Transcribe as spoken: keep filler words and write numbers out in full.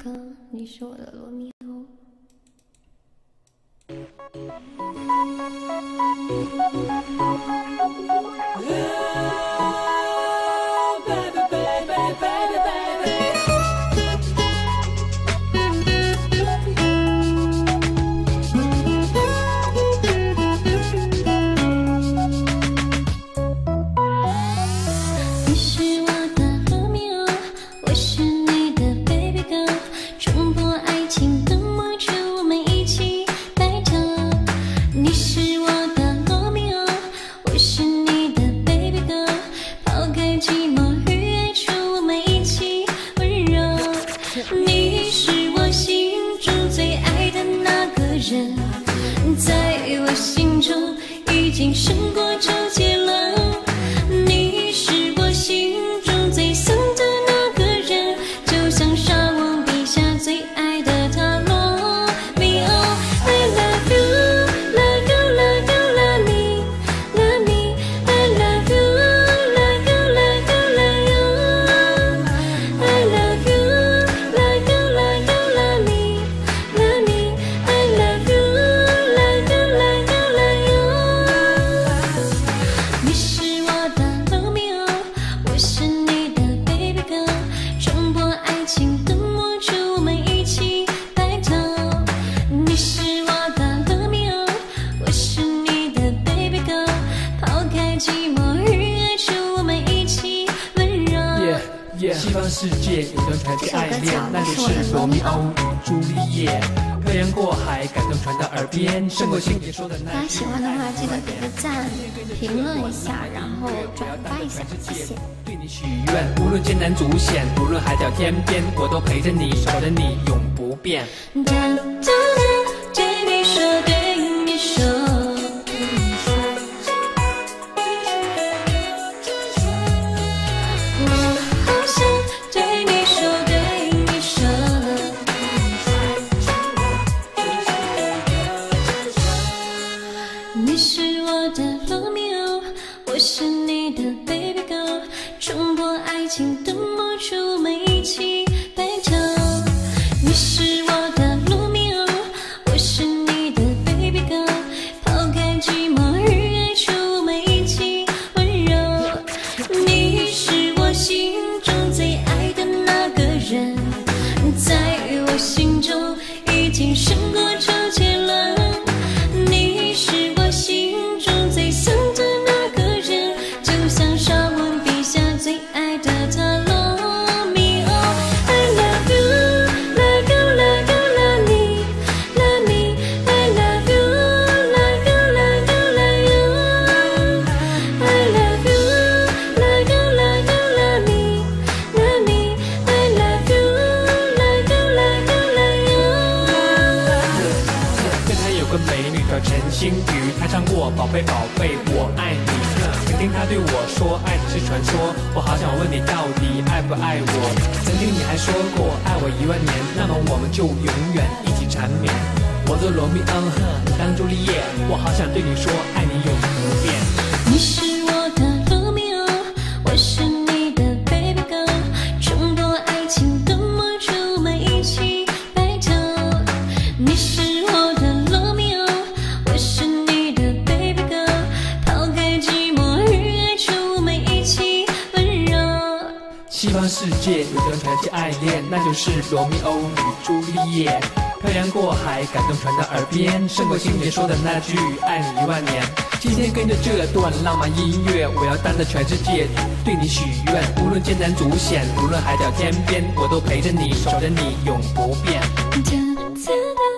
哥，你是我的罗密欧。你是我的罗密欧，我是你的 baby girl， 冲破爱情的魔咒，我们一起白头。你是我的罗密欧，我是你的 baby girl， 抛开寂寞与爱愁，我们一起温柔。你是我心中最爱的那个人，在我心中已经胜过周杰伦。你是我心中最丧的那个人，就像沙翁笔下最爱的他罗密欧。I love you, love you, love you, love me, love me. I love you, love you, love you, love you. I love you, love you, love you, love me, love me. I love you, love you, love you, love you. 你是我的罗密欧，我是你的 baby girl， 冲破爱情的魔咒，我们一起白头。你是我的罗密欧，我是你的 baby girl， 抛开寂寞与哀愁，我们一起温柔。 Yeah, yeah. 西方世界有段传奇爱恋，那就是罗密欧与朱丽叶。漂洋过海，感动传到耳边，胜过心里说的那句。 大家喜欢的话，记得给个赞、评论一下，然后转发一下，谢谢。 对你许愿，无论艰难阻险，无论海角天边，我都陪着你，守着你，永不变。 哒哒哒，对你说，对你说。我好想对你说，对你说。你是我的罗密欧，我是你的 baby girl， 冲破爱情的魔咒，我们一起白头。你是我的罗密欧，我是你的 baby girl， 抛开寂寞与哀愁，我们一起温柔。你是我心中最爱的那个人，在我心中已经胜过周杰伦。你是我心中最丧的那个人，就像沙翁笔下最爱的他罗密欧。I love you, love you, love you, love me, love me. I love you, love you, love you, love you. I love you, love you, love you, love me, love me. I love you, love you, love you, love you. 跟他有个美女叫陈星宇，她唱过宝贝宝贝我爱你。曾经她对我说爱你是传说，我好想问你到底爱不爱我。曾经你还说过爱我一万年，那么我们就永远一起缠绵。我做罗密欧，你当朱丽叶，我好想对你说爱你永不变。 你是我的罗密欧，我是你的 baby girl， 冲破爱情的魔咒，我们一起白头。你是我的罗密欧，我是你的 baby girl， 抛开寂寞与哀愁，我们一起温柔。 西方世界有段传奇爱恋，那就是罗密欧与朱丽叶。漂洋过海，感动传到耳边，胜过星爷说的那句爱你一万年。今天跟着这段浪漫音乐，我要带着全世界对你许愿，无论艰难阻险，无论海角天边，我都陪着你，守着你，永不变。 哒哒哒。